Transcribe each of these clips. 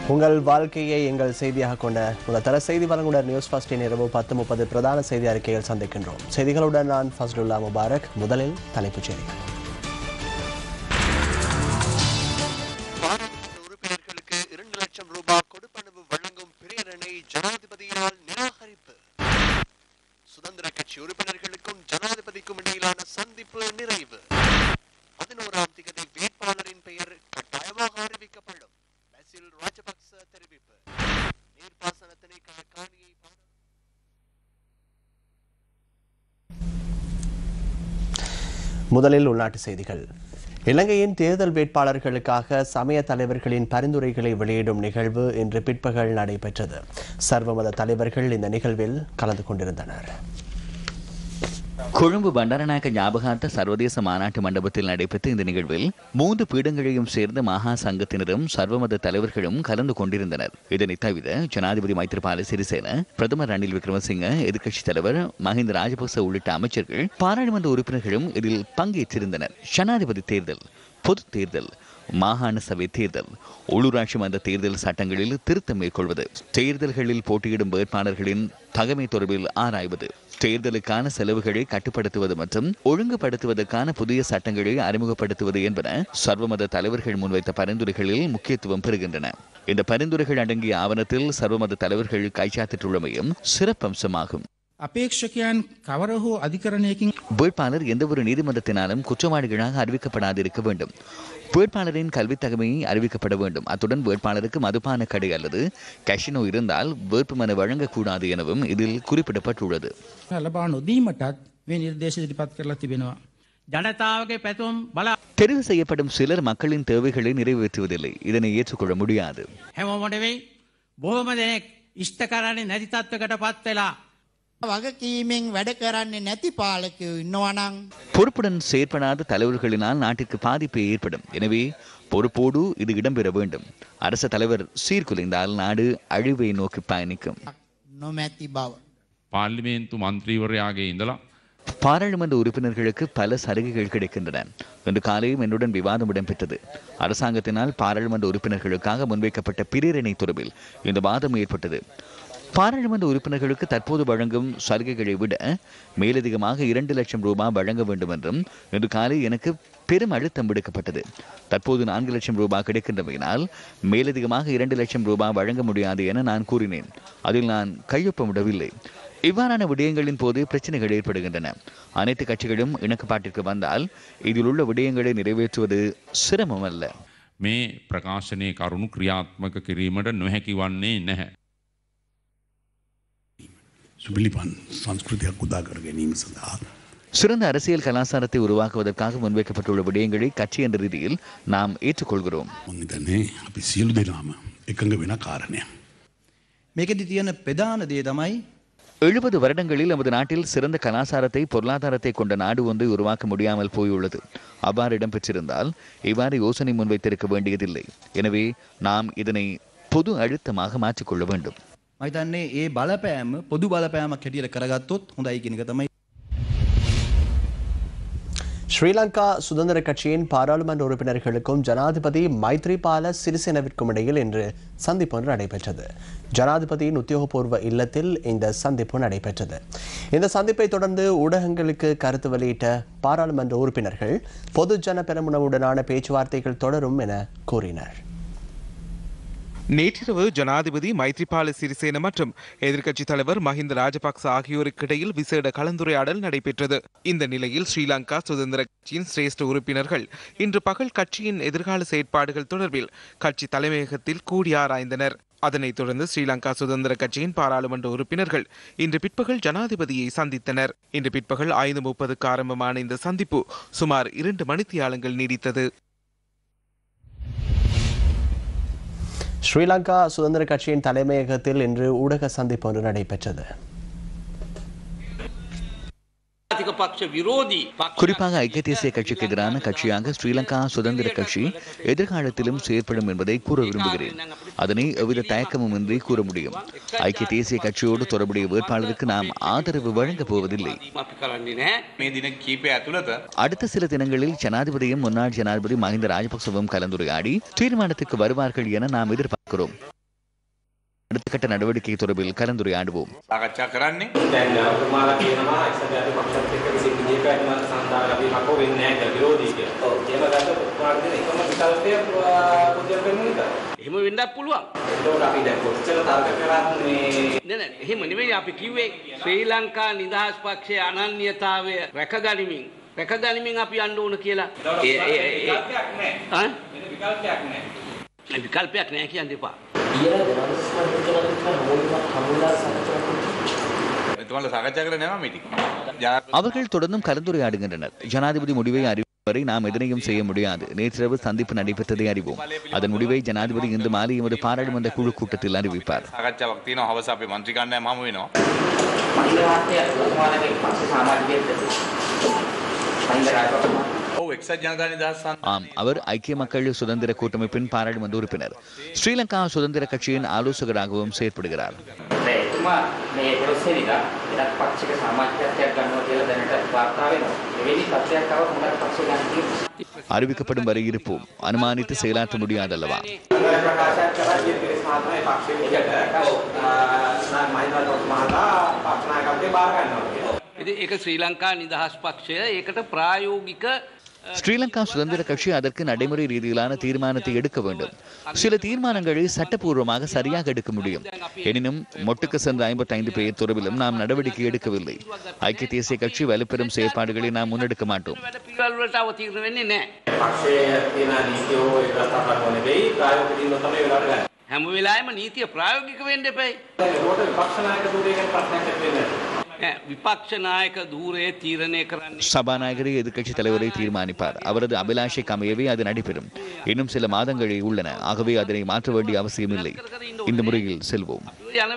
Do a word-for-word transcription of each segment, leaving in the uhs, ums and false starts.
உங்கள் வாழ்க்கையை எங்கள் செய்தியாக கொண்ட முதல் தர செய்தி வழங்குனர் நியூஸ் ஃபர்ஸ்டின் இரவு பத்து முப்பது பிரதான செய்தி அறிக்கைகள் சந்திக்கின்றோம். செய்திகளுடன் நான் ஃபஸ்லுல்லா முபாரக். முதலில் தலைப்புச் செய்திகள். உறுப்பினர்களுக்கு இரண்டு லட்சம் ரூபாய் கொடுப்பனவு வழங்கும் பிரேரணை ஜனாதிபதியால் நிராகரிப்பு. சுதந்திர கட்சி உறுப்பினர்களுக்கும் ஜனாதிபதிக்கும் இடையிலான சந்திப்பு நிறைவு. பதினோராம் திகதி வேட்பாளரின் பெயர் கட்டாயமாக அறிவிக்கப்படும். ராஜபக்ச தெரிவிப்பு. நீர்ப்பாசன திணைக்கள காணியை முதலில் உள்நாட்டு செய்திகள். இலங்கையின் தேர்தல் வேட்பாளர்களுக்காக சமய தலைவர்களின் பரிந்துரைகளை வெளியிடும் நிகழ்வு இன்று பிற்பகல் நடைபெற்றது. சர்வமத தலைவர்கள் இந்த நிகழ்வில் கலந்து கொண்டிருந்தனர். கொழும்பு பண்டாரநாயக்க ஞாபகார்த்த சர்வதேச மாநாட்டு மண்டபத்தில் நடைபெற்ற இந்த நிகழ்வில் மூன்று பீடங்களையும் சேர்ந்த மகா சங்கத்தினரும் சர்வமத தலைவர்களும் கலந்து கொண்டிருந்தனர். இதனை தவிர ஜனாதிபதி மைத்ரிபால சிறிசேன, பிரதமர் ரணில் விக்ரமசிங்க, எதிர்க்கட்சித் தலைவர் மஹிந்த ராஜபக்ச உள்ளிட்ட அமைச்சர்கள், பாராளுமன்ற உறுப்பினர்களும் இதில் பங்கேற்றிருந்தனர். ஜனாதிபதி தேர்தல், பொது தேர்தல், மாகாண சபை தேர்தல், உள்ளூராட்சி மன்ற தேர்தல் சட்டங்களில் திருத்தம் மேற்கொள்வது, தேர்தல்களில் போட்டியிடும் வேட்பாளர்களின் தகமை தொடர்பில் ஆராய்வது, தேர்தலுக்கான செலவுகளை கட்டுப்படுத்துவது மற்றும் ஒழுங்குபடுத்துவதற்கான புதிய சட்டங்களை அறிமுகப்படுத்துவது என்பன சர்வமத தலைவர்கள் முன்வைத்த பரிந்துரைகளில் முக்கியத்துவம் பெறுகின்றன. இந்த பரிந்துரைகள் அடங்கிய ஆவணத்தில் சர்வமத தலைவர்கள் கைச்சாத்திட்டுள்ளமையும் சிறப்பம்சமாகும். வேட்பாளர் எந்த ஒரு நீதிமன்றத்தினாலும் குற்றவாளிகளாக அறிவிக்கப்படாதிருக்க வேண்டும். வேட்பாளரின் கல்வி தகமையை அறிவிக்கப்பட வேண்டும். அத்துடன் வேட்பாளருக்கு மதுபான கடை அல்லது கஷினோ இருந்தால் வேட்புமனு வழங்கக்கூடாது எனவும் இதில் குறிப்பிடப்பட்டுள்ளது. தெரிவு செய்யப்படும் சிலர் மக்களின் தேவைகளை நிறைவேற்றுவதில்லை. இதனை ஏற்றுக்கொள்ள முடியாது. பொறுப்புடன் செயற்படாத தலைவர்களினால் நாட்டிற்கு பாதிப்பு ஏற்படும். எனவே பொறுப்போடு இது இடம்பெற வேண்டும். அரசு தலைவர் சீர்குலைந்தால் நாடு அழிவை நோக்கி பயணிக்கும். பார்லிமென்ட் மந்திரிவரையாக இந்தலாம் பாராளுமன்ற உறுப்பினர்களுக்கு பல சலுகைகள் கிடைக்கின்றன. இன்று காலையும் என்னுடன் விவாதம் இடம்பெற்றது. அரசாங்கத்தினால் பாராளுமன்ற உறுப்பினர்களுக்காக முன்வைக்கப்பட்ட பிரேரணை தொடர்பில் இந்த வாதம் ஏற்பட்டது. பாராளுமன்ற உறுப்பினர்களுக்கு தற்போது வழங்கும் சலுகைகளை விட மேலதிகமாக இரண்டு லட்சம் ரூபாய் வழங்க வேண்டும் என்றும் இன்று காலை எனக்கு பெரும் அழுத்தம் விடுக்கப்பட்டது. தற்போது நான்கு லட்சம் ரூபாய் கிடைக்கின்றமையினால் மேலதிகமாக இரண்டு லட்சம் ரூபாய் வழங்க முடியாது என நான் கூறினேன். அதில் நான் கையொப்பமிடவில்லை. இவ்வாறான விடயங்களின் போது பிரச்சனைகள் ஏற்படுகின்றன. அனைத்து கட்சிகளும் இணக்கப்பாட்டிற்கு வந்தால் இதில் உள்ள விடயங்களை நிறைவேற்றுவது சிரமம் அல்ல. மே பிரகாசனே கருணு கிரியாத்மக கிரீமட நுஹக்கி வன்னே නැහැ. சிறந்த அரசியல் கலாச்சாரத்தை உருவாக்குவதற்காக முன்வைக்கப்பட்டுள்ள விடயங்களை கட்சி என்ற ரீதியில் நாம் ஏற்றுக்கொள்கிறோம். எழுபது வருடங்களில் நமது நாட்டில் சிறந்த கலாச்சாரத்தை, பொருளாதாரத்தை கொண்ட நாடு ஒன்றை உருவாக்க முடியாமல் போயுள்ளது. அவ்வாறு இடம்பெற்றிருந்தால் இவ்வாறு யோசனை முன்வைத்திருக்க வேண்டியதில்லை. எனவே நாம் இதனை பொது அழுத்தமாக மாற்றிக்கொள்ள வேண்டும். මයිතන්නේ ඒ බලපෑම පොදු බලපෑමක් හැටියට කරගත්තොත් හොඳයි කියන එක තමයි. ஸ்ரீலங்கா சுதந்திர கட்சியின் பாராளுமன்ற உறுப்பினர்களுக்கும் ஜனாதிபதி மைத்ரிபால சிறிசேனவிற்கும் இடையில் இன்று சந்திப்பு ஒன்று நடைபெற்றது. ஜனாதிபதியின் உத்தியோகபூர்வ இல்லத்தில் இந்த சந்திப்பு நடைபெற்றது. இந்த சந்திப்பை தொடர்ந்து ஊடகங்களுக்கு கருத்து வெளியிட்ட பாராளுமன்ற உறுப்பினர்கள் பொதுஜன பெரமுனவுடனான பேச்சுவார்த்தைகள் தொடரும் என கூறினர். நேற்றிரவு ஜனாதிபதி மைத்ரிபால சிறிசேன மற்றும் எதிர்க்கட்சித் தலைவர் மஹிந்த ராஜபக்ச ஆகியோருக்கு இடையில் விசேட கலந்துரையாடல் நடைபெற்றது. இந்த நிலையில் ஸ்ரீலங்கா சுதந்திர கட்சியின் சிரேஷ்ட உறுப்பினர்கள் இன்று பகல் கட்சியின் எதிர்கால செயற்பாடுகள் தொடர்பில் கட்சி தலைமையகத்தில் கூடி ஆராய்ந்தனர். அதனைத் தொடர்ந்து ஸ்ரீலங்கா சுதந்திர கட்சியின் பாராளுமன்ற உறுப்பினர்கள் இன்று பிற்பகல் ஜனாதிபதியை சந்தித்தனர். இன்று பிற்பகல் ஐந்து முப்பதுக்கு ஆரம்பமான இந்த சந்திப்பு சுமார் இரண்டு மணித்தியாலங்கள் நீடித்தது. ஸ்ரீலங்கா சுதந்திர கட்சியின் தலைமையகத்தில் இன்று ஊடக சந்திப்பு ஒன்று நடைபெற்றது. குறிப்பாக ஐக்கிய தேசிய கட்சிக்கு எதிரான கட்சியாக ஸ்ரீலங்கா சுதந்திர கட்சி எதிர்காலத்திலும் செயற்படும் என்பதை கூற விரும்புகிறேன். அதனை எவ்வித தயக்கமும் இன்றி கூற முடியும். ஐக்கிய தேசிய கட்சியோடு தொடர்புடைய வேட்பாளருக்கு நாம் ஆதரவு வழங்கப் போவதில்லை. அடுத்த சில தினங்களில் ஜனாதிபதியும் முன்னாள் ஜனாதிபதி மஹிந்த ராஜபக்சவும் கலந்துரையாடி தீர்மானத்துக்கு வருவார்கள் என நாம் எதிர்பார்க்கிறோம். அடுத்த கட்ட நடவடிக்கை தொடர்பில் கலந்துரையாடுவோம். සාකච්ඡා කරන්නේ දැන් ඔබතුමාලා කියනවා එක්සත් ජාතික පක්ෂත් එක්ක කිසි විදිහකට මත සම්දාන අපි මකෝ වෙන්නේ නැහැ කියලා විරෝධී කියලා. ඔව් එහෙම ගත්තොත් ඔබතුමාලා කියන එකම විකල්පය පුදුජන වෙන්නේ නැහැ. එහෙම වෙන්නත් පුළුවන්. ඒකෝට අපි දැන් කොච්චර තර්ක කරත් මේ නෑ නෑ එහෙම නෙවෙයි අපි කිව්වේ ශ්‍රී ලංකා නිදහස් පක්ෂයේ අනන්‍යතාවය රැකගනිමින් රැකගනිමින් අපි යන්න ඕන කියලා. ඒ ඒ විකල්පයක් නැහැ. ආ වෙන විකල්පයක් නැහැ. ඒ විකල්පයක් නැහැ කියන්න එපා. එතුමාලා සාකච්ඡා කරලා නැවා මේ ටික. அவர்கள் தொடர்ந்தும் கலந்துரையாடுகின்றனர். ஜனாதிபதி முடிவை அறிவிக்கும் வரை நாம் எதனையும் செய்ய முடியாது. நேற்றிரவு சந்திப்பு நடைபெற்றதை அறிவோம். அதன் முடிவை ஜனாதிபதி இன்று மாலை எமது பாராளுமன்ற குழு கூட்டத்தில் அறிவிப்பார். සාකච්ඡාවක් තියෙනවා. හවස අපේ මන්ත්‍රී කණ්ඩායම හමු වෙනවා. ஆம், அவர் ஐக்கிய மக்கள் சுதந்திர கூட்டமைப்பின் பாராளுமன்ற உறுப்பினர். ஸ்ரீலங்கா சுதந்திர கட்சியின் ஆலோசகராகவும் செயற்படுகிறார். அறிவிக்கப்படும் வரை இருப்போம். அனுமானித்து செயலாற்ற முடியாதல்லவா? ඒක ශ්‍රී ලංකා නිදහස් පක්ෂය ඒකට ප්‍රායෝගික ஸ்ரீலங்கா சுதந்திர கட்சி அதற்கு நடைமுறை ரீதியிலான தீர்மானத்தை எடுக்க வேண்டும். சில தீர்மானங்களை சட்டப்பூர்வமாக சரியாக எடுக்க முடியும். எனினும் மொட்டுக்கு சென்ற ஐம்பத்தி ஐந்து பேர் தொடர்பிலும் நாம் நடவடிக்கை எடுக்கவில்லை. ஐக்கிய தேசிய கட்சி வலுப்பெறும் செயற்பாடுகளை நாம் முன்னெடுக்க மாட்டோம். හැම වෙලාවෙම නීතිය ප්‍රායෝගික වෙන්න එපයි. විපක්ෂ නායක ධූරයේ තීරණය කරන්නේ சபாநாயகரை எதிர்க்கட்சி தலைவரை தீர்மானிப்பார். அவரது அபிலாஷைக்கு அமையவே அது நடைபெறும். இன்னும் சில மாதங்களே உள்ளன. ஆகவே அதனை மாற்ற வேண்டிய அவசியமில்லை. இந்த முறையில் செல்வோம்.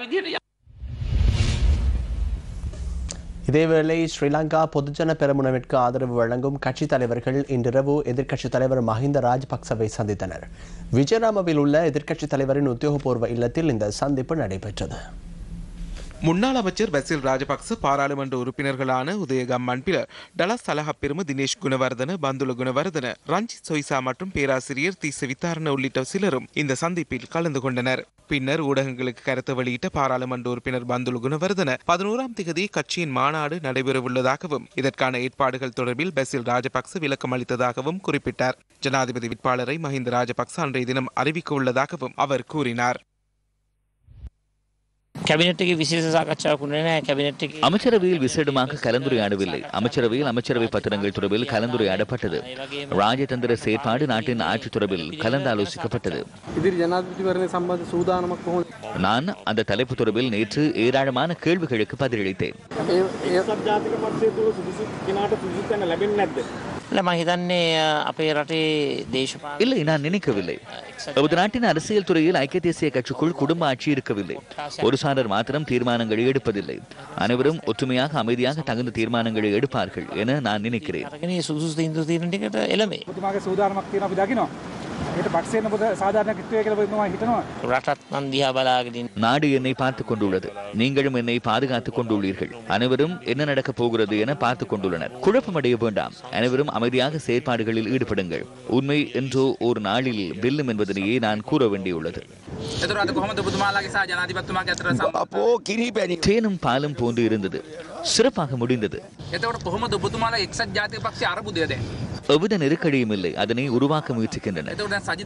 இதேவேளை ஸ்ரீலங்கா பொதுஜன பெரமுனவிற்கு ஆதரவு வழங்கும் கட்சித் தலைவர்கள் இன்றிரவு எதிர்க்கட்சித் தலைவர் மஹிந்த ராஜபக்சவை சந்தித்தனர். விஜயராமவில் உள்ள எதிர்க்கட்சித் தலைவரின் உத்தியோகபூர்வ இல்லத்தில் இந்த சந்திப்பு நடைபெற்றது. முன்னாள் அமைச்சர் பசில் ராஜபக்ச, பாராளுமன்ற உறுப்பினர்களான உதயகம் மண்பில, டலஸ் சலஹப்பெரும, தினேஷ் குணவர்தன, பந்துல குணவர்தன, ரஞ்சித் சொய்சா மற்றும் பேராசிரியர் தி வித்தாரண உள்ளிட்ட சிலரும் இந்த சந்திப்பில் கலந்து கொண்டனர். பின்னர் ஊடகங்களுக்கு கருத்து வெளியிட்ட பாராளுமன்ற உறுப்பினர் பந்துல குணவர்தன பதினோராம் திகதி கட்சியின் மாநாடு நடைபெறவுள்ளதாகவும் இதற்கான ஏற்பாடுகள் தொடர்பில் பசில் ராஜபக்ச விளக்கம் அளித்ததாகவும் குறிப்பிட்டார். ஜனாதிபதி வேட்பாளரை மஹிந்த ராஜபக்ச அன்றைய தினம் அறிவிக்க உள்ளதாகவும் அவர் கூறினார். அமைச்சரவையில் விசேடமாக கலந்துரையாடவில்லை. அமைச்சரவையில் அமைச்சரவை பத்திரங்கள் தொடர்பில் கலந்துரையாடப்பட்டது. ராஜதந்திர செயற்பாடு, நாட்டின் ஆட்சி தொடர்பில் கலந்தாலோசிக்கப்பட்டது. நான் அந்த தலைப்பு தொடர்பில் நேற்று ஏராளமான கேள்விகளுக்கு பதிலளித்தேன். இல்லை, நான் நினைக்கவில்லை. நமது நாட்டின் அரசியல் துறையில் ஐக்கிய தேசிய கட்சிக்குள் குடும்ப ஆட்சி இருக்கவில்லை. ஒரு சாரர் மாத்திரம் தீர்மானங்களை எடுப்பதில்லை. அனைவரும் ஒற்றுமையாக அமைதியாக தகுந்த தீர்மானங்களை எடுப்பார்கள் என நான் நினைக்கிறேன். நாடு என்னை பார்த்துக் கொண்டுள்ளது. நீங்களும் என்னை பாதுகாத்துக் கொண்டுள்ளீர்கள். அனைவரும் என்ன நடக்கப் போகிறது என பார்த்துக் கொண்டுள்ளனர். குழப்பமடைய வேண்டாம். அனைவரும் அமைதியாக செயற்பாடுகளில் ஈடுபடுங்கள். உண்மை என்றோ ஒரு நாளில் வெல்லும் என்பதனையே நான் கூற வேண்டியுள்ளது. தேனும் பாலும் போன்று இருந்தது. சிறப்பாக முடிந்தது. எவ்வித நெருக்கடியும் இல்லை. அதனை உருவாக்க முயற்சிக்கின்றனர்.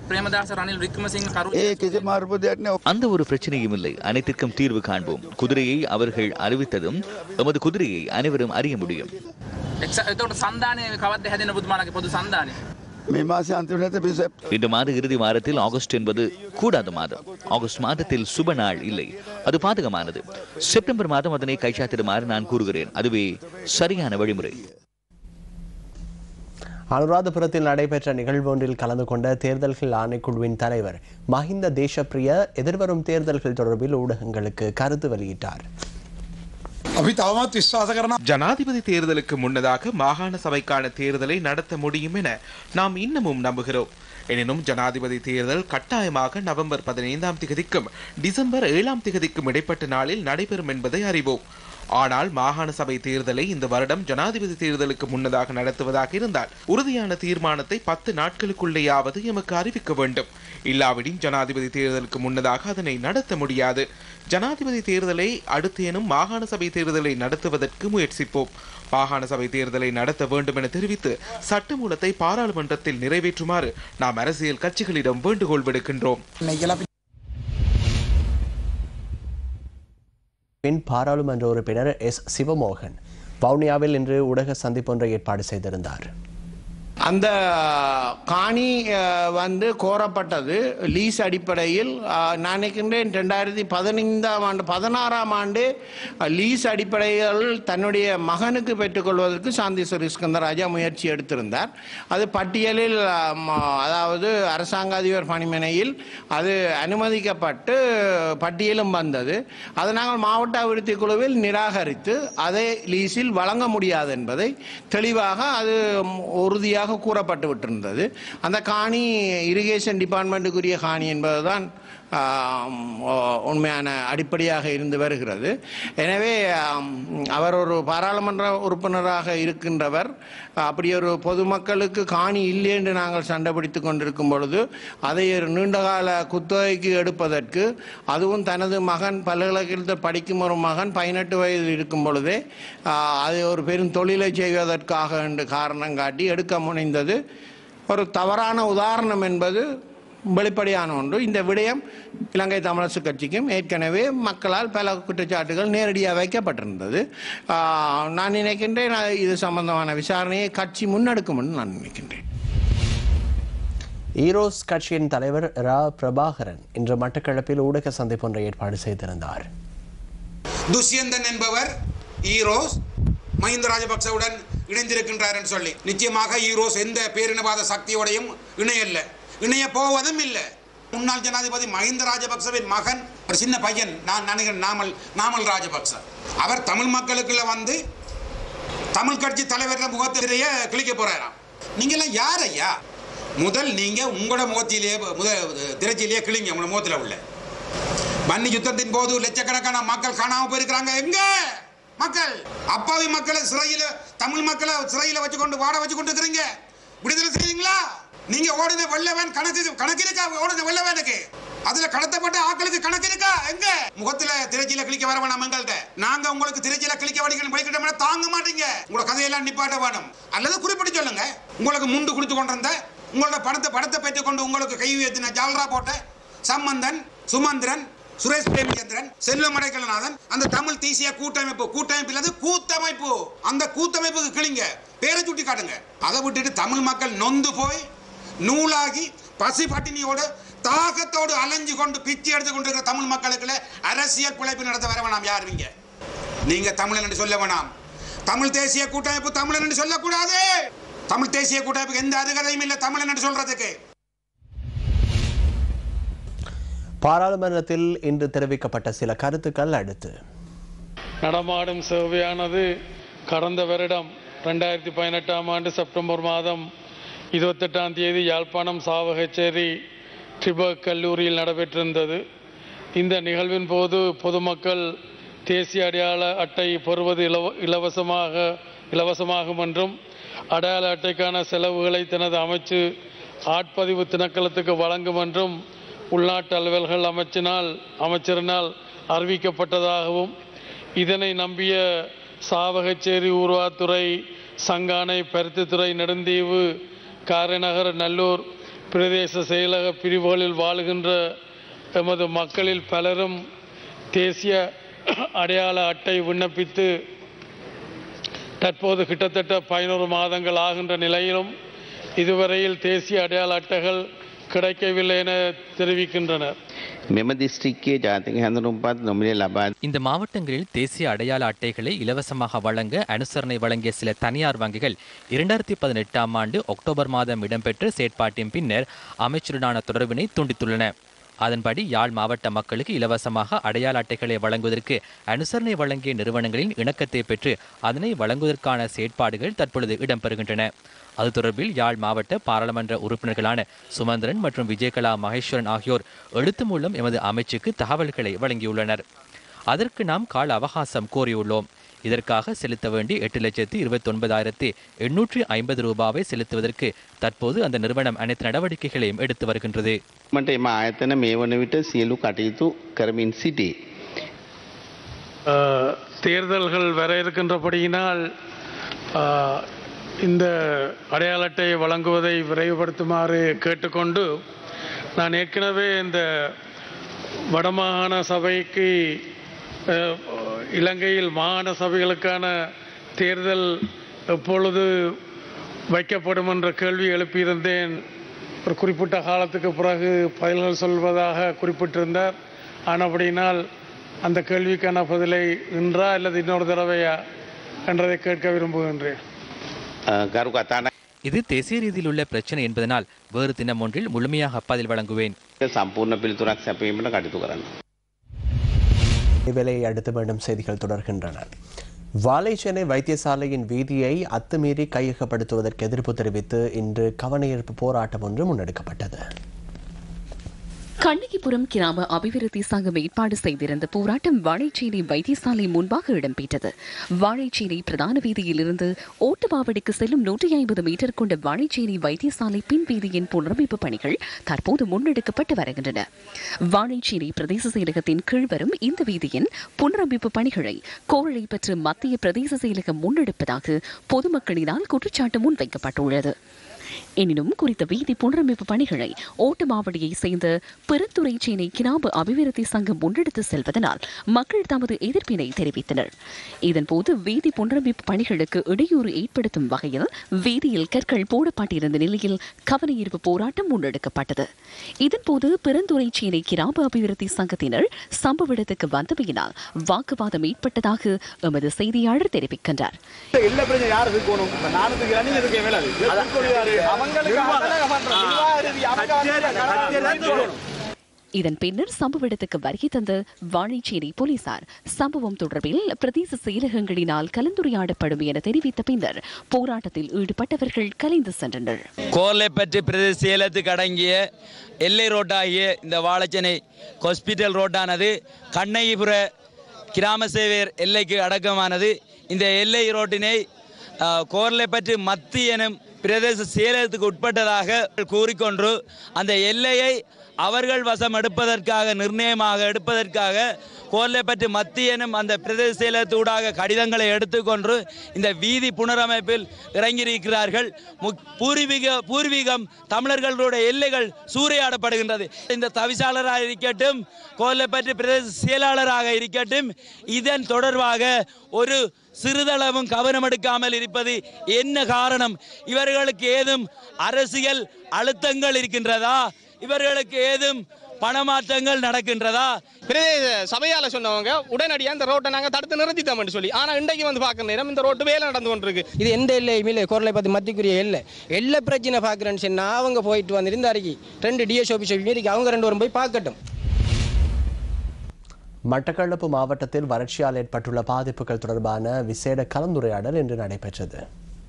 அந்த ஒரு பிரச்சனையும் இல்லை. அனைத்திற்கும் தீர்வு காண்போம். குதிரையை அவர்கள் அறிவித்ததும் எமது குதிரையை அனைவரும் அறிய முடியும். இந்த மாத இறுதி வாரத்தில் ஆகஸ்ட் என்பது கூடாத மாதம். ஆகஸ்ட் மாதத்தில் சுப நாள் இல்லை. அது பாதகமானது. செப்டம்பர் மாதம் அதனை கைச்சாத்திடுமாறு நான் கூறுகிறேன். அதுவே சரியான வழிமுறை. அனுராதபுரத்தில் நடைபெற்ற நிகழ்வொன்றில் கலந்து கொண்ட தேர்தல்கள் ஆணைக்குழுவின் தலைவர் மஹிந்த தேசப்பிரிய எதிர்வரும் தேர்தல்கள் தொடர்பில் ஊடகங்களுக்கு கருத்து வெளியிட்டார். ஜனாதிபதி தேர்தலுக்கு முன்னதாக மாகாண சபைக்கான தேர்தலை நடத்த முடியும் என நாம் இன்னமும் நம்புகிறோம். எனினும் ஜனாதிபதி தேர்தல் கட்டாயமாக நவம்பர் பதினைந்தாம் திகதிக்கும் டிசம்பர் ஏழாம் திகதிக்கும் இடைப்பட்ட நாளில் நடைபெறும் என்பதை அறிவோம். ஆனால் மாகாண சபை தேர்தலை இந்த வருடம் ஜனாதிபதி தேர்தலுக்கு முன்னதாக நடத்துவதாக இருந்தால் உறுதியான தீர்மானத்தை பத்து நாட்களுக்குள்ளேயாவது எமக்கு அறிவிக்க வேண்டும். இல்லாவிடின் ஜனாதிபதி தேர்தலுக்கு முன்னதாக அதனை நடத்த முடியாது. ஜனாதிபதி தேர்தலை அடுத்தேனும் மாகாண சபை தேர்தலை நடத்துவதற்கு முயற்சிப்போம். மாகாண சபை தேர்தலை நடத்த வேண்டும் என தெரிவித்து சட்டமூலத்தை பாராளுமன்றத்தில் நிறைவேற்றுமாறு நாம் அரசியல் கட்சிகளிடம் வேண்டுகோள் விடுக்கின்றோம். பின் பாராளுமன்ற உறுப்பினர் எஸ் சிவமோகன் வவுனியாவில் இன்று ஊடக சந்திப்பொன்றை ஏற்பாடு செய்திருந்தார். அந்த காணி வந்து கோரப்பட்டது லீஸ் அடிப்படையில். நான் நினைக்கின்றேன் ரெண்டாயிரத்தி பதினைந்தாம் ஆண்டு பதினாறாம் ஆண்டு லீஸ் அடிப்படையில் தன்னுடைய மகனுக்கு பெற்றுக்கொள்வதற்கு சாந்தீஸ்வரி ஸ்கந்தராஜா முயற்சி எடுத்திருந்தார். அது பட்டியலில் அதாவது அரசாங்க அதிபர் பணிமனையில் அது அனுமதிக்கப்பட்டு பட்டியலும் வந்தது. அதை நாங்கள் மாவட்ட அபிவிருத்தி குழுவில் நிராகரித்து அதை லீஸில் வழங்க முடியாது என்பதை தெளிவாக அது உறுதியாக கூறப்பட்டு விட்டிருந்தது. அந்த காணி இரிகேஷன் டிபார்ட்மெண்ட்டுக்குரிய காணி என்பதுதான் உண்மையான அடிப்படையாக இருந்து வருகிறது. எனவே அவர் ஒரு பாராளுமன்ற உறுப்பினராக இருக்கின்றவர். அப்படி ஒரு பொதுமக்களுக்கு காணி இல்லை என்று நாங்கள் சண்டை பிடித்து கொண்டிருக்கும் பொழுது அதை ஒரு நீண்டகால குத்தகைக்கு எடுப்பதற்கு, அதுவும் தனது மகன் பல்கலைக்கழகத்தில் படிக்கும் ஒரு மகன் பதினெட்டு வயதில் இருக்கும் பொழுதே அது ஒரு பெரும் தொழிலை செய்வதற்காக என்று காரணம் காட்டி எடுக்க முனைந்தது ஒரு தவறான உதாரணம் என்பது வெளிப்படையான ஒன்று. இந்த விடயம் இலங்கை தமிழரசு கட்சிக்கும் ஏற்கனவே மக்களால் பல குற்றச்சாட்டுகள் நேரடியாக வைக்கப்பட்டிருந்தது. நான் நினைக்கின்றேன் இது சம்பந்தமான விசாரணையை கட்சி முன்னெடுக்கும் என்று நான் நினைக்கின்றேன். ஈரோஸ் கட்சியின் தலைவர் ரா பிரபாகரன் இன்று மட்டக்களப்பில் ஊடக சந்திப்பொன்றை ஏற்பாடு செய்திருந்தார். துஷ்யந்தன் என்பவர் ஈரோஸ் மஹிந்த ராஜபக்சவுடன் இணைந்திருக்கின்றார் என்று சொல்லி நிச்சயமாக ஈரோஸ் எந்த பேரினவாத சக்தியோடையும் இணையல்ல, இணைய போவதும் இல்லை. முன்னாள் ஜனாதிபதி மஹிந்த ராஜபக்சவின் மகன் ஒரு சின்ன பையன், நான் நினைக்கிறேன் நாமல் நாமல் ராஜபக்ச, அவர் தமிழ் மக்களுக்குள்ள வந்து தமிழ் கட்சி தலைவர் முகத்திலேயே கிளிக்க போறாராம். நீங்க எல்லாம் யார் ஐயா? முதல் நீங்க உங்களோட முகத்திலேயே முத திரைச்சிலேயே கிளிங்க. உங்களோட முகத்தில் உள்ள பன்னி யுத்தத்தின் போது லட்சக்கணக்கான மக்கள் காணாம போயிருக்கிறாங்க. எங்க மக்கள்? அப்பாவி மக்களை சிறையில, தமிழ் மக்களை சிறையில வச்சு கொண்டு வாட வச்சு கொண்டு இருக்கிறீங்க. விடுதலை செய்வீங்களா? நீங்க ஓடுன வெள்ளவன் கணக்கு கணக்கு இருக்கா? ஓடுன வெள்ளவனுக்கு அதுல கடத்தப்பட்ட ஆட்களுக்கு கணக்கு இருக்கா? எங்க முகத்துல திரைச்சியில கிளிக்க வர வேணாம் எங்கள்கிட்ட. நாங்க உங்களுக்கு திரைச்சியில கிளிக்க வடிக்கணும் படிக்கிட்டோம்னா தாங்க மாட்டீங்க. உங்களோட கதையெல்லாம் நிப்பாட்ட வேணும். அல்லது குறிப்பிட்டு சொல்லுங்க, உங்களுக்கு முண்டு குடித்து கொண்டிருந்த உங்களோட பணத்தை படத்தை பெற்றுக் கொண்டு உங்களுக்கு கை உயர்த்தின ஜால்ரா போட்ட சம்பந்தன், சுமந்திரன், சுரேஷ் பிரேமச்சந்திரன், செல்வம் அடைக்கலநாதன், அந்த தமிழ் தேசிய கூட்டமைப்பு கூட்டமைப்பு இல்லாத கூட்டமைப்பு, அந்த கூட்டமைப்புக்கு கிளிங்க பேரை சுட்டி காட்டுங்க. அதை விட்டுட்டு தமிழ் மக்கள் நொந்து போய் நூலாகி பசி பட்டினியோடு தாகத்தோடு அலைஞ்சு கொண்டு பிச்சை எடுத்து கொண்டிருக்கிற தமிழ் மக்களுக்குள்ள அரசியல் பிழைப்பு நடத்த வர வேணாம். யாருவீங்க நீங்க? தமிழன் என்று சொல்ல வேணாம். தமிழ் தேசிய கூட்டமைப்பு தமிழன் என்று சொல்லக்கூடாது. தமிழ் தேசிய கூட்டமைப்புக்கு எந்த அதிகாரமும் இல்லை தமிழன் என்று சொல்றதுக்கு. பாராளுமன்றத்தில் இன்று தெரிவிக்கப்பட்ட சில கருத்துக்கள் அடுத்து. நடமாடும் சேவையானது கடந்த வருடம் ரெண்டாயிரத்தி பதினெட்டாம் ஆண்டு செப்டம்பர் மாதம் இருபத்தெட்டாம் தேதி யாழ்ப்பாணம் சாவகச்சேரி ட்ரிபர்க் கல்லூரியில் நடைபெற்றிருந்தது. இந்த நிகழ்வின் போது பொதுமக்கள் தேசிய அடையாள அட்டை பெறுவது இலவ இலவசமாக இலவசமாகும் என்றும் அடையாள அட்டைக்கான செலவுகளை தனது அமைச்சு ஆட்பதிவு திணைக்களத்துக்கு வழங்கும் என்றும் உள்நாட்டு அலுவல்கள் அமைச்சினால் அமைச்சரினால் அறிவிக்கப்பட்டதாகவும், இதனை நம்பிய சாவகச்சேரி ஊர்வாத்துறை, சங்கானை, பருத்தித்துறை, நெடுந்தீவு, காரைநகர், நல்லூர் பிரதேச செயலக பிரிவுகளில் வாழுகின்ற எமது மக்களில் பலரும் தேசிய அடையாள அட்டை விண்ணப்பித்து தற்போது கிட்டத்தட்ட பதினோரு மாதங்கள் ஆகின்ற நிலையிலும் இதுவரையில் தேசிய அடையாள அட்டைகள் கிடைக்கவில்லை என தெரிவிக்கின்றனர். இந்த மாவட்டங்களில் தேசிய அடையாள அட்டைகளை இலவசமாக வழங்க அனுசரணை வழங்கிய சில தனியார் வங்கிகள் இரண்டாயிரத்தி பதினெட்டாம் ஆண்டு அக்டோபர் மாதம் இடம்பெற்ற செயற்பாட்டின் பின்னர் அமைச்சருடனான தொடர்பினை துண்டித்துள்ளன. அதன்படி யாழ் மாவட்ட மக்களுக்கு இலவசமாக அடையாள அட்டைகளை வழங்குவதற்கு அனுசரணை வழங்கிய நிறுவனங்களின் இணக்கத்தை பெற்று அதனை வழங்குவதற்கான செயற்பாடுகள் தற்பொழுது இடம்பெறுகின்றன. அது தொடர்பில் யாழ் மாவட்ட பாராளுமன்ற உறுப்பினர்களான சுமந்திரன் மற்றும் விஜயகலா மகேஸ்வரன் ஆகியோர் எழுத்து மூலம் எமது அமைச்சுக்கு தகவல்களை வழங்கியுள்ளனர். அதற்கு நாம் கால அவகாசம் கோரியுள்ளோம். இதற்காக செலுத்த வேண்டி எட்டு லட்சத்தி இருபத்தி ஒன்பதாயிரத்தி எண்ணூற்றி ஐம்பது ரூபாவை செலுத்துவதற்கு தற்போது அந்த நிறுவனம் அனைத்து நடவடிக்கைகளையும் எடுத்து வருகின்றது. ආයතන මේ වන විට සියලු කටයුතු කරමින් සිටී. தேர்தல்கள் வர இருக்கின்றபடியினால் இந்த அடையாள அட்டையை வழங்குவதை விரைவுபடுத்துமாறு கேட்டுக்கொண்டு, நான் ஏற்கனவே இந்த வடமாகாண சபைக்கு இலங்கையில் மாகாண சபைகளுக்கான தேர்தல் எப்பொழுது வைக்கப்படும் என்ற கேள்வி எழுப்பியிருந்தேன். ஒரு குறிப்பிட்ட காலத்துக்கு பிறகு பதில்கள் சொல்வதாக குறிப்பிட்டிருந்தார். ஆனபடியினால் அந்த கேள்விக்கான பதிலை இன்றா அல்லது இன்னொரு தடவையா என்றதை கேட்க விரும்புகின்றேன். இது தேசிய ரீதியில் உள்ள பிரச்சனை என்பதனால் வேறு தினம் ஒன்றில் முழுமையாக பதில் வழங்குவேன். සම්පූර්ණ පිළිතුරක් සැපයීමට කටයුතු කරන්න. இவ்வேளையை அடுத்து மீண்டும் செய்திகள் தொடர்கின்றன. வாழைச்சேனை வைத்தியசாலையின் வீதியை அத்துமீறி கையகப்படுத்துவதற்கு எதிர்ப்பு தெரிவித்து இன்று கவனஈர்ப்பு போராட்டம் ஒன்று முன்னெடுக்கப்பட்டது. கண்ணகிபுரம் கிராம அபிவிருத்தி சங்கம் ஏற்பாடு செய்திருந்த போராட்டம் வாழைச்சேனை வைத்தியசாலை முன்பாக இடம்பெற்றது. வாழைச்சேனை பிரதான வீதியில் இருந்து ஓட்டுமாவடிக்கு செல்லும் நூற்றி ஐம்பது மீட்டர் கொண்ட வாழைச்சேனை வைத்தியசாலை பின் வீதியின் புனரமைப்பு பணிகள் தற்போது முன்னெடுக்கப்பட்டு வருகின்றன. வாழைச்சேனை பிரதேச செயலகத்தின் கீழ் வரும் இந்த வீதியின் புனரமைப்பு பணிகளை கோரளை பெற்று மத்திய பிரதேச செயலகம் முன்னெடுப்பதாக பொதுமக்களினால் குற்றச்சாட்டு முன்வைக்கப்பட்டுள்ளது. எனினும் குறித்த வீதி புனரமைப்பு பணிகளை ஓட்டுமாவடியை சேர்ந்த பெருந்துறை சேனை கிராம அபிவிருத்தி சங்கம் முன்னெடுத்து செல்வதனால் மக்கள் தமது எதிர்ப்பினை தெரிவித்தனர். இதன்போது வீதி புனரமைப்பு பணிகளுக்கு இடையூறு ஏற்படுத்தும் வகையில் வீதியில் கற்கள் போடப்பட்டிருந்த நிலையில் கவனஈர்ப்பு போராட்டம் முன்னெடுக்கப்பட்டது. இதன்போது பெருந்துறை சேனை கிராம அபிவிருத்தி சங்கத்தினர் சம்பவ இடத்துக்கு வந்தமையினால் வாக்குவாதம் ஏற்பட்டதாக எமது செய்தியாளர் தெரிவிக்கின்றார். இதன் பின்னர் சம்பவ இடத்துக்கு வருகை தந்த வாழைச்சேனை போலீசார் சம்பவம் தொடர்பில் பிரதேச செயலகங்களினால் கலந்துரையாடப்படும் என தெரிவித்த பின்னர் போராட்டத்தில் ஈடுபட்டவர்கள் கலைந்து சென்றனர். கோர்லைப்பற்று பிரதேச செயலகத்துக்கு அடங்கிய எல்லை ரோட்டாகிய இந்த வாழைச்சேனை ஹாஸ்பிட்டல் ரோட்டானது கண்ணகிபுர கிராம சேவையர் எல்லைக்கு அடக்கமானது. இந்த எல்லை ரோட்டினை கோர்லைப்பற்று மத்திய எனும் பிரதேச செயலகத்துக்கு உட்பட்டதாக கூறிக்கொண்டு அந்த எல்லையை அவர்கள் வசம் எடுப்பதற்காக நிர்ணயமாக எடுப்பதற்காக கோர்லைப்பற்று மத்திய எனும் அந்த பிரதேச செயலகத்தூடாக கடிதங்களை எடுத்துக்கொண்டு இந்த வீதி புனரமைப்பில் இறங்கியிருக்கிறார்கள். பூர்வீக பூர்வீகம் தமிழர்களுடைய எல்லைகள் சூறையாடப்படுகின்றது. இந்த தவிசாளராக இருக்கட்டும், கோர்லைப்பற்று பிரதேச செயலாளராக இருக்கட்டும், இதன் தொடர்பாக ஒரு சிறிதளவும் கவனம் எடுக்காமல் இருப்பது என்ன காரணம்? இவர்களுக்கு ஏதும் அரசியல் அழுத்தங்கள் இருக்கின்றதா? இவர்களுக்கு ஏதும் பணமாற்றங்கள் நடக்கின்றதா? பிரதேச சபையால சொன்னவங்க உடனடியாக இந்த ரோட்டை நாங்கள் தடுத்து நிறுத்திட்டோம்னு சொல்லி, ஆனால் இன்றைக்கு வந்து பார்க்குற நேரம் இந்த ரோட்டு வேலை நடந்து கொண்டிருக்கு. இது எந்த எல்லையுமே இல்லை, கோரளை பற்றி மத்திக்குரிய எல்லை எல்லை பிரச்சனை பார்க்குறேன்னு சொன்னால் அவங்க போயிட்டு வந்து இந்த அறிக்கை ரெண்டு டிஎஸ் ஆஃபீஸ் இருக்கு, அவங்க ரெண்டு வரும் போய் பார்க்கட்டும். மட்டக்களப்பு மாவட்டத்தில் வறட்சியால் ஏற்பட்டுள்ள பாதிப்புகள் தொடர்பான விசேட கலந்துரையாடல் இன்று நடைபெற்றது.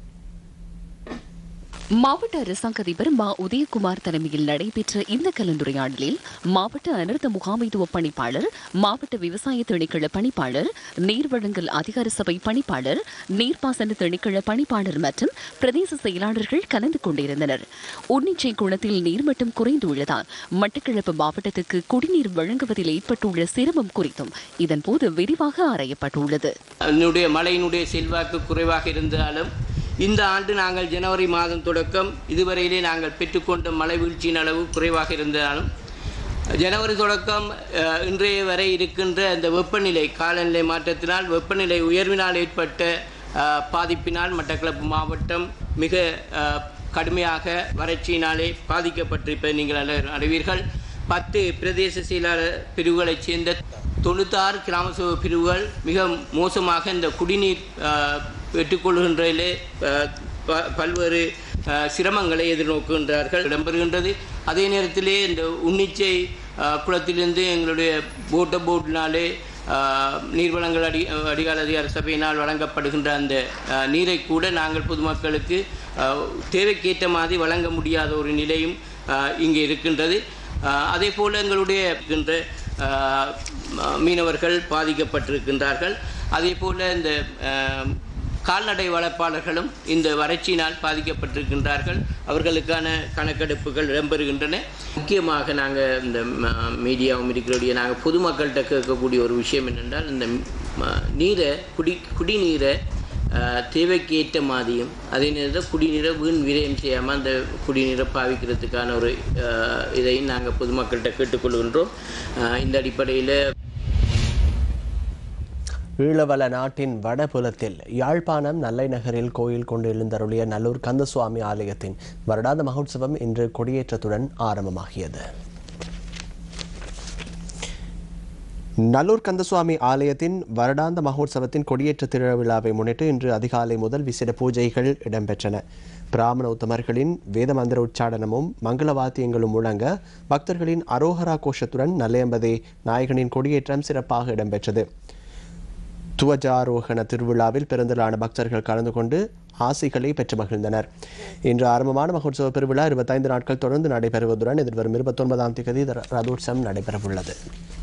மாவட்ட அரசாங்க அதிபர் மா உதயகுமார் தலைமையில் நடைபெற்ற இந்த கலந்துரையாடலில் மாவட்ட அனர்த்த முகாமைத்துவ பணிப்பாளர், மாவட்ட விவசாய திணைக்கள பணிப்பாளர், நீர் வழங்கல் அதிகார சபை பணிப்பாளர், நீர்ப்பாசன திணைக்கள பணிப்பாளர் மற்றும் பிரதேச செயலாளர்கள் கலந்து கொண்டிருந்தனர். உன்னிச்சை குளத்தில் நீர்மட்டம் குறைந்துள்ளதால் மட்டக்களப்பு மாவட்டத்துக்கு குடிநீர் வழங்குவதில் ஏற்பட்டுள்ள சிரமம் குறித்தும் இதன்போது விரிவாக ஆராயப்பட்டுள்ளது. மழையினுடைய செல்வாக்கு குறைவாக இருந்தாலும் இந்த ஆண்டு நாங்கள் ஜனவரி மாதம் தொடக்கம் இதுவரையிலே நாங்கள் பெற்றுக்கொண்ட மழை வீழ்ச்சியின் அளவு குறைவாக இருந்தாலும் ஜனவரி தொடக்கம் இன்றைய வரை இருக்கின்ற அந்த வெப்பநிலை காலநிலை மாற்றத்தினால் வெப்பநிலை உயர்வினால் ஏற்பட்ட பாதிப்பினால் மட்டக்களப்பு மாவட்டம் மிக கடுமையாக வறட்சியினாலே பாதிக்கப்பட்டிருப்பதை நீங்கள் அறிவீர்கள். பத்து பிரதேச செயலாளர் பிரிவுகளைச் சேர்ந்த தொண்ணூத்தாறு கிராம சபை பிரிவுகள் மிக மோசமாக இந்த குடிநீர் பெற்றுக்கொள்கின்றதிலே பல்வேறு சிரமங்களை எதிர்நோக்குகின்றார்கள் இடம்பெறுகின்றது. அதே நேரத்திலே இந்த உன்னிச்சை குளத்திலிருந்து எங்களுடைய போட்ட போட்டினாலே நீர்வளங்கள் அடி அடிகால அதிகார சபையினால் வழங்கப்படுகின்ற அந்த நீரை கூட நாங்கள் பொதுமக்களுக்கு தேவைக்கேற்ற மாதிரி வழங்க முடியாத ஒரு நிலையும் இங்கே இருக்கின்றது. அதே போல் எங்களுடைய மீனவர்கள் பாதிக்கப்பட்டிருக்கின்றார்கள். அதே போல் இந்த கால்நடை வளர்ப்பாளர்களும் இந்த வறட்சியினால் பாதிக்கப்பட்டிருக்கின்றார்கள். அவர்களுக்கான கணக்கெடுப்புகள் இடம்பெறுகின்றன. முக்கியமாக நாங்கள் இந்த மீடியாவும் இருக்கிறோடைய நாங்கள் பொதுமக்கள்கிட்ட கேட்கக்கூடிய ஒரு விஷயம் என்னென்றால், இந்த நீரை குடி குடிநீரை தேவைக்கு ஏற்ற மாதிரியும் அதே நேரத்தில் குடிநீரை வீண் விரயம் செய்யாமல் அந்த குடிநீரை பாவிக்கிறதுக்கான ஒரு இதையும் நாங்கள் பொதுமக்கள்கிட்ட கேட்டுக்கொள்கின்றோம். இந்த அடிப்படையில் ஈழவல நாட்டின் வடபுலத்தில் யாழ்ப்பாணம் நல்லை நகரில் கோயில் கொண்டு எழுந்தருளிய நல்லூர் கந்தசுவாமி ஆலயத்தின் வருடாந்த மகோத்சவம் இன்று கொடியேற்றத்துடன் ஆரம்பமாகியது. நல்லூர் கந்தசுவாமி ஆலயத்தின் வருடாந்த மகோத்சவத்தின் கொடியேற்ற திருவிழாவை முன்னிட்டு இன்று அதிகாலை முதல் விசேட பூஜைகள் இடம்பெற்றன. பிராமண உத்தமர்களின் வேத மந்திர உச்சாடனமும் மங்கள வாத்தியங்களும் முழங்க பக்தர்களின் அரோகரா கோஷத்துடன் நல்லையம்பதே நாயகனின் கொடியேற்றம் சிறப்பாக இடம்பெற்றது. துவஜாரோகண திருவிழாவில் பெருந்திரளான பக்தர்கள் கலந்து கொண்டு ஆசைகளை பெற்று மகிழ்ந்தனர். இன்று ஆரம்பமான மகோத்சவ பெருவிழா இருபத்தைந்து நாட்கள் தொடர்ந்து நடைபெறுவதுடன் எதிர்வரும் இருபத்தி ஒன்பதாம் தேதி ரதோற்சவம் நடைபெறவுள்ளது.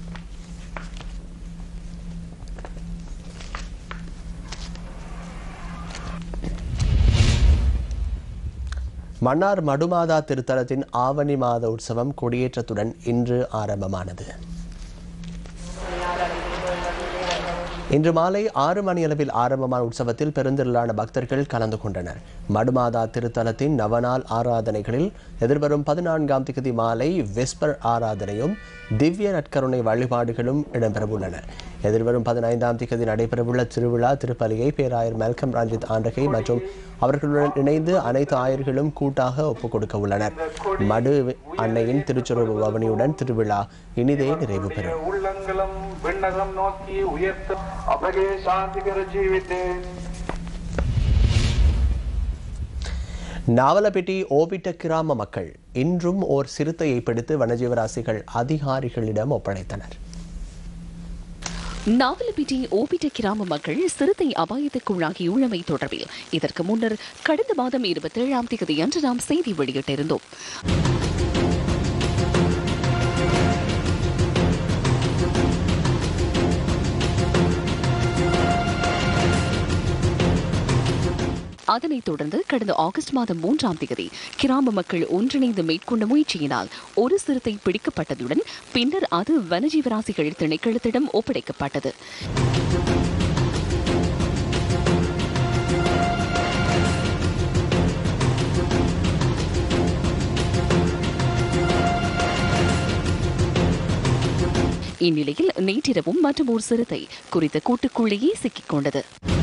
மன்னார் மடுமாதா திருத்தலத்தின் ஆவணி மாத உற்சவம் கொடியேற்றத்துடன் இன்று ஆரம்பமானது. இன்று மாலை ஆறு மணி அளவில் ஆரம்பமான உற்சவத்தில் பெருந்திரளான பக்தர்கள் கலந்து கொண்டனர். மடுமாதா திருத்தலத்தின் நவநாள் ஆராதனைகளில் எதிர்வரும் பதினான்காம் தேதி மாலை வெஸ்பர் ஆராதனையும் திவ்ய நற்கருணை வழிபாடுகளும் இடம்பெறவுள்ளன. எதிர்வரும் பதினைந்தாம் தேதி நடைபெறவுள்ள திருவிழா திருப்பலியை பேராயர் மெல்கம் ரஞ்சித் ஆண்டகை மற்றும் அவர்களுடன் இணைந்து அனைத்து ஆயர்களும் கூட்டாக ஒப்புக் கொடுக்க உள்ளனர். மடு அன்னையின் திருச்சொருவு பவனியுடன் திருவிழா இனிதே நிறைவு பெறும். நாவலப்பிட்டி ஓவிட்ட கிராம மக்கள் இன்றும் ஓர் சிறுத்தையை பிடித்து வனஜீவராசிகள் அதிகாரிகளிடம் ஒப்படைத்தனர். நாவலப்பிட்டி ஓபிட்ட கிராம மக்கள் சிறுத்தை அபாயத்துக்குள்ளாகியுள்ளமை தொடர்பில் இதற்கு முன்னர் கடந்த மாதம் இருபத்தி ஏழாம் தேதி அன்று நாம் செய்தி வெளியிட்டிருந்தோம். அதனைத் தொடர்ந்து கடந்த ஆகஸ்ட் மாதம் மூன்றாம் தேதி கிராம மக்கள் ஒன்றிணைந்து மேற்கொண்ட முயற்சியினால் ஒரு சிறுத்தை பிடிக்கப்பட்டதுடன் பின்னர் அது வனஜீவராசிகள் திணைக்களத்திடம் ஒப்படைக்கப்பட்டது. இந்நிலையில் நேற்றிரவும் மற்றும் ஒரு சிறுத்தை குறித்த கூட்டுக்குள்ளேயே சிக்கிக் கொண்டது.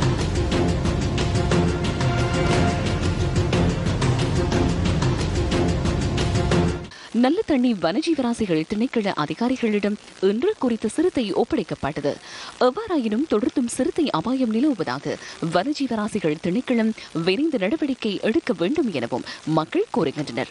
நல்ல தண்ணி வனஜீவராசிகள் திணைக்கள அதிகாரிகளிடம் இன்று குறித்த சிறுத்தை ஒப்படைக்கப்பட்டது. எவ்வாறாயினும் தொடர்ந்தும் சிறுத்தை அபாயம் நிலவுவதாக வனஜீவராசிகள் திணைக்களம் விரைந்து நடவடிக்கை எடுக்க வேண்டும் எனவும் மக்கள் கோருகின்றனர்.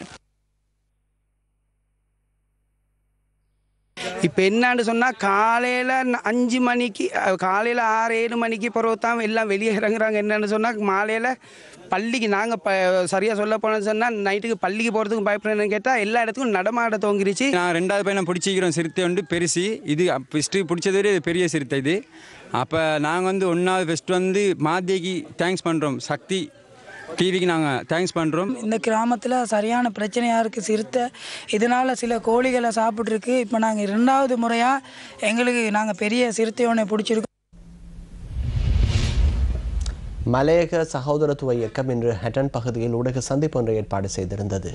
இப்போ என்னான்னு சொன்னால் காலையில் அஞ்சு மணிக்கு காலையில் ஆறு ஏழு மணிக்கு பிறகு தான் எல்லாம் வெளியே இறங்குறாங்க. என்னென்னு சொன்னால் மாலையில் பள்ளிக்கு நாங்கள் ப சரியாக சொல்ல போனோம்னு சொன்னால் நைட்டுக்கு பள்ளிக்கு போகிறதுக்கும் பயப்படுறேன்னு கேட்டால் எல்லா இடத்துக்கும் நடமாட தோங்கிருச்சு. நான் ரெண்டாவது பையனை பிடிச்சிக்கிறோம். சிறுத்தை வந்து பெருசு இது ஃபஸ்ட்டு பிடிச்சது வரை பெரிய சிறுத்தை இது. அப்போ நாங்கள் வந்து ஒன்றாவது ஃபஸ்ட்டு வந்து மாத்தியக்கு தேங்க்ஸ் பண்ணுறோம், சக்தி டிவிக்கு நாங்கள் தேங்க்ஸ் பண்ணுறோம். இந்த கிராமத்தில் சரியான பிரச்சனையாக இருக்குது சிறுத்தை. இதனால் சில கோழிகளை சாப்பிட்ருக்கு. இப்போ நாங்கள் ரெண்டாவது முறையாக எங்களுக்கு நாங்கள் பெரிய சிறுத்தையோனை பிடிச்சிருக்கோம். மலையக சகோதரத்துவ இயக்கம் இன்று ஹட்டன் பகுதியில் ஊடக சந்திப்பு ஒன்றை ஏற்பாடு செய்திருந்தது.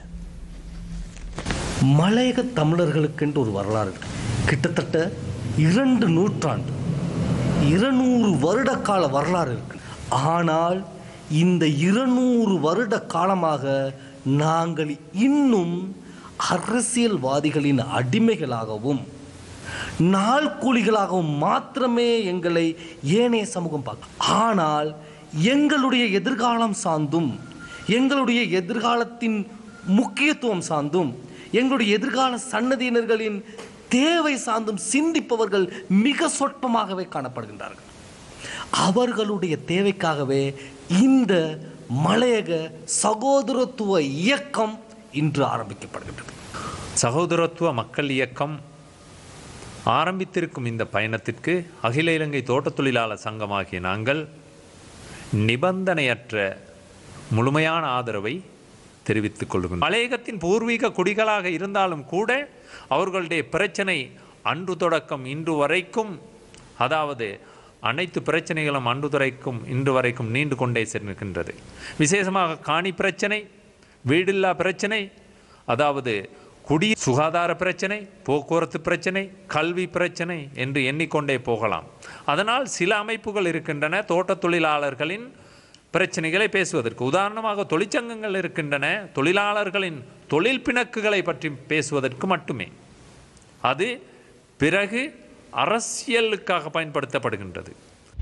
மலையக தமிழர்களுக்கென்று ஒரு வரலாறு கிட்டத்தட்ட இரண்டு நூற்றாண்டு இருநூறு வருட கால வரலாறு இருக்கு. ஆனால் இந்த இருநூறு வருட காலமாக நாங்கள் இன்னும் அரசியல்வாதிகளின் அடிமைகளாகவும் நாள்கூலிகளாகவும் மாத்திரமே எங்களை ஏனைய சமூகம் பார்க்கும். ஆனால் எங்களுடைய எதிர்காலம் சார்ந்தும் எங்களுடைய எதிர்காலத்தின் முக்கியத்துவம் சார்ந்தும் எங்களுடைய எதிர்கால சன்னதியினர்களின் தேவை சார்ந்தும் சிந்திப்பவர்கள் மிக சொற்பமாகவே காணப்படுகின்றார்கள். அவர்களுடைய தேவைக்காகவே இந்த மலையக சகோதரத்துவ இயக்கம் இன்று ஆரம்பிக்கப்படுகின்றது. சகோதரத்துவ மக்கள் இயக்கம் ஆரம்பித்திருக்கும் இந்த பயணத்திற்கு அகில இலங்கை தோட்டத் தொழிலாளர் சங்கமாகிய நாங்கள் நிபந்தனையற்ற முழுமையான ஆதரவை தெரிவித்துக் கொள்கிறோம். மலையகத்தின் பூர்வீக குடிகளாக இருந்தாலும் கூட அவர்களுடைய பிரச்சனை அன்று தொடக்கம் இன்று வரைக்கும், அதாவது அனைத்து பிரச்சனைகளும் அன்று வரைக்கும் இன்று வரைக்கும் நீண்டு கொண்டே சென்றிருக்கின்றது. விசேஷமாக காணி பிரச்சனை, வீடில்லா பிரச்சனை, அதாவது குடி சுகாதார பிரச்சனை, போக்குவரத்து பிரச்சனை, கல்வி பிரச்சனை என்று எண்ணிக்கொண்டே போகலாம். அதனால் சில அமைப்புகள் இருக்கின்றன தோட்ட தொழிலாளர்களின் பிரச்சனைகளை பேசுவதற்கு. உதாரணமாக தொழிற்சங்கங்கள் இருக்கின்றன தொழிலாளர்களின் தொழில் பிணக்குகளை பற்றி பேசுவதற்கு மட்டுமே. அது பிறகு அரசியலுக்காக பயன்படுத்தப்படுகின்றது.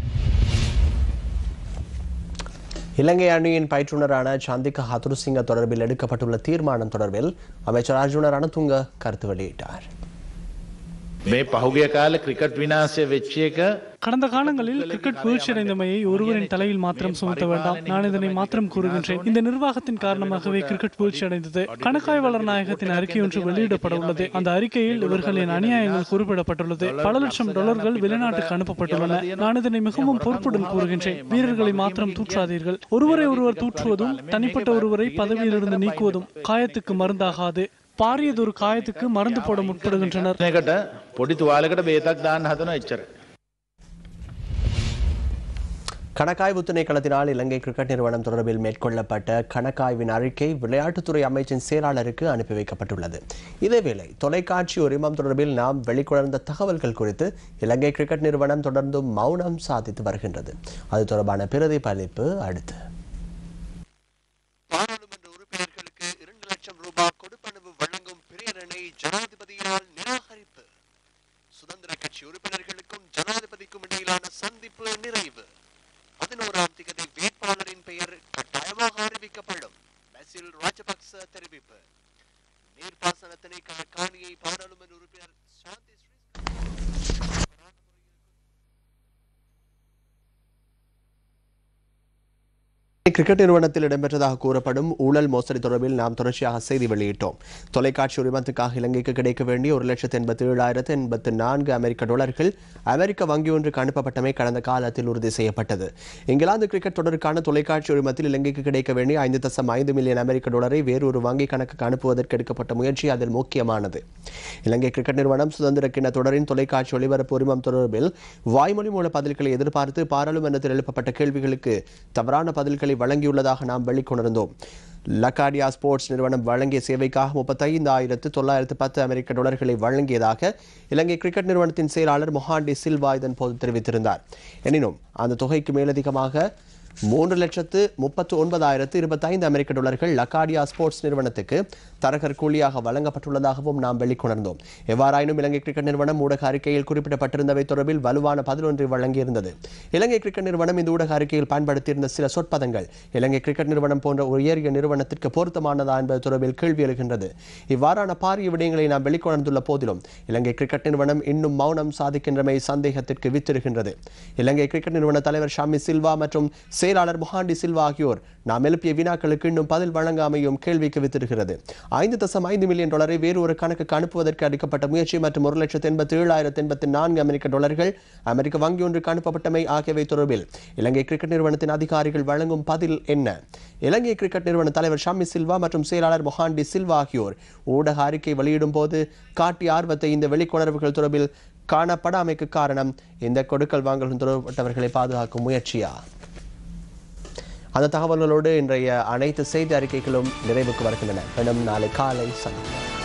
இலங்கை அணியின் பயிற்றுனரான சந்திக்க ஹத்துருசிங்க தொடர்பில் எடுக்கப்பட்டுள்ள தீர்மானம் தொடர்பில் அமைச்சர் அர்ஜுன ரணதுங்க கருத்து வெளியிட்டார். මේ පහුගිය කාලේ ක්‍රිකට් විනාශය වෙච්ච එක கடந்த காலங்களில் கிரிக்கெட் வீழ்ச்சியடைந்தமையை ஒருவரின் தலையில் மாத்திரம் சுமத்த வேண்டாம். நான் இதனை மாத்திரம் கூறுகின்றேன். இந்த நிர்வாகத்தின் காரணமாகவே கிரிக்கெட் வீழ்ச்சியடைந்தது. கணக்காய்வாளர் நாயகத்தின் அறிக்கை ஒன்று வெளியிடப்பட உள்ளது. அந்த அறிக்கையில் இவர்களின் அநியாயங்கள் குறிப்பிடப்பட்டுள்ளது. பல லட்சம் டாலர்கள் வெளிநாட்டுக்கு அனுப்பப்பட்டுள்ளன. நான் இதனை மிகவும் பொறுப்புடன் கூறுகின்றேன். வீரர்களை மாத்திரம் தூற்றாதீர்கள். ஒருவரை ஒருவர் தூற்றுவதும் தனிப்பட்ட ஒருவரை பதவியிலிருந்து நீக்குவதும் காயத்துக்கு மருந்தாகாது. பாரியதொரு காயத்துக்கு மருந்து போட முற்படுகின்றனர். පොඩි තුවාලයකට බේතක් දාන්න හදන එච්චර. கணக்காய்வு திணைக்களத்தினால் இலங்கை கிரிக்கெட் நிறுவனம் தொடர்பில் மேற்கொள்ளப்பட்ட கணக்காய்வின் அறிக்கை விளையாட்டுத்துறை அமைச்சின் செயலாளருக்கு அனுப்பி வைக்கப்பட்டுள்ளது. இதேவேளை தொலைக்காட்சி உரிமம் தொடர்பில் நாம் வெளிக்கொணர்ந்த தகவல்கள் குறித்து இலங்கை கிரிக்கெட் நிறுவனம் தொடர்ந்தும் மௌனம் சாதித்து வருகின்றது. அது தொடர்பான பிரதிபலிப்பு அடுத்து. பாராளுமன்ற உறுப்பினர்களுக்கு இரண்டு லட்சம் ரூபாய் கொடுப்பனவு வழங்கும் பிரேரணை ஜனாதிபதியால் நிராகரிப்பு. சுதந்திர கட்சி உறுப்பினர்களுக்கும் ஜனாதிபதிக்கும் இடையிலான சந்திப்பு நிறைவு. பதினோராம் திகதி வேட்பாளரின் பெயர் கட்டாயமாக அறிவிக்கப்படும். பசில் ராஜபக்ச தெரிவிப்பு. நீர்ப்பாசன திணைக்கள காணியை பாராளுமன்ற உறுப்பினர் சாந்தி கிரிக்கெட் நிறுவனத்தில் இடம்பெற்றதாக கூறப்படும் ஊழல் மோசடி தொடர்பில் நாம் தொடர்ச்சியாக செய்தி வெளியிட்டோம். தொலைக்காட்சி உரிமத்துக்காக இலங்கைக்கு கிடைக்க வேண்டிய ஒரு லட்சத்து எண்பத்தி ஏழாயிரத்து எண்பத்தி நான்கு அமெரிக்க டாலர்கள் அமெரிக்க வங்கி ஒன்றுக்கு அனுப்பப்பட்டமை கடந்த காலத்தில் உறுதி செய்யப்பட்டது. இங்கிலாந்து கிரிக்கெட் தொடருக்கான தொலைக்காட்சி உரிமத்தில் இலங்கைக்கு கிடைக்க வேண்டிய ஐந்து தசம் ஐந்து மில்லியன் அமெரிக்க டாலரை வேறொரு வங்கி கணக்குக்கு அனுப்புவதற்கு எடுக்கப்பட்ட முயற்சி அதில் முக்கியமானது. இலங்கை கிரிக்கெட் நிறுவனம் சுதந்திர கிண்ண தொடரின் தொலைக்காட்சி ஒளிபரப்பு உரிமம் தொடர்பில் வாய்மொழி மூல பதில்களை எதிர்பார்த்து பாராளுமன்றத்தில் எழுப்பப்பட்ட கேள்விகளுக்கு தவறான பதில்களை வழங்கியுள்ளதாக நாம் வெளிக்கொணர்ந்தோம். லக்காடியா ஸ்போர்ட்ஸ் நிறுவனம் வழங்கிய சேவைக்காக முப்பத்தைந்து ஆயிரத்து தொள்ளாயிரத்து பத்து அமெரிக்க டாலர்களை வழங்கியதாக இலங்கை கிரிக்கெட் நிறுவனத்தின் செயலாளர் மொஹாண்டி சில்வா இதன் போது தெரிவித்திருந்தார். எனினும் அந்த தொகைக்கு மேலதிகமாக மூன்று லட்சத்து முப்பத்து ஒன்பதாயிரத்து இருபத்தைந்து அமெரிக்க டாலர்கள் லக்காடியா ஸ்போர்ட்ஸ் நிறுவனத்துக்கு தரகர் கூலியாக வழங்கப்பட்டுள்ளதாகவும் நாம் வெளிக்கொணர்ந்தோம். எவ்வாறாயினும் இலங்கை கிரிக்கெட் நிறுவனம் ஊடக அறிக்கையில் குறிப்பிடப்பட்டிருந்தவை தொடர்பில் வலுவான பதில் ஒன்றை வழங்கியிருந்தது. இலங்கை கிரிக்கெட் நிறுவனம் இந்த ஊடக அறிக்கையில் பயன்படுத்தியிருந்த சில சொற்பதங்கள் இலங்கை கிரிக்கெட் நிறுவனம் போன்ற உயரிய நிறுவனத்திற்கு பொருத்தமானதா என்பது தொடர்பில் கேள்வி எழுகின்றது. இவ்வாறான பாரிய விடயங்களை நாம் வெளிக்கொணர்ந்துள்ள போதிலும் இலங்கை கிரிக்கெட் நிறுவனம் இன்னும் மௌனம் சாதிக்கின்றமை சந்தேகத்திற்கு வித்திருக்கின்றது. இலங்கை கிரிக்கெட் நிறுவன தலைவர் ஷாமி சில்வா மற்றும் செயலாளர் மொஹாண்டி சில்வா ஆகியோர் நாம் எழுப்பிய வினாக்களுக்கு இன்னும் பதில் வழங்காமையும் கேள்விக்கு வித்திருக்கிறது. ஐந்து தசம் ஐந்து மில்லியன் டாலரை வேறு ஒரு கணக்குக்கு அனுப்புவதற்கு அளிக்கப்பட்ட முயற்சி மற்றும் ஒரு லட்சத்து எண்பத்தி ஏழாயிரத்து எண்பத்தி நான்கு அமெரிக்க டாலர்கள் அமெரிக்க வங்கி ஒன்றுக்கு அனுப்பப்பட்டமை ஆகியவை தொடர்பில் இலங்கை கிரிக்கெட் நிறுவனத்தின் அதிகாரிகள் வழங்கும் பதில் என்ன? இலங்கை கிரிக்கெட் நிறுவன தலைவர் ஷாமி சில்வா மற்றும் செயலாளர் மொஹாண்டி சில்வா ஆகியோர் ஊடக அறிக்கை வெளியிடும் போது காட்டிய ஆர்வத்தை இந்த வெளிக்கொணர்வுகள் தொடர்பில் காணப்படாமைக்கு காரணம் இந்த கொடுக்கல் வாங்கல் தொடர்பட்டவர்களை பாதுகாக்கும் முயற்சியா? அந்த தகவல்களோடு இன்றைய அனைத்து செய்தி அறிக்கைகளும் நிறைவுக்கு வருகின்றன. நாளை காலை சந்திப்போம்.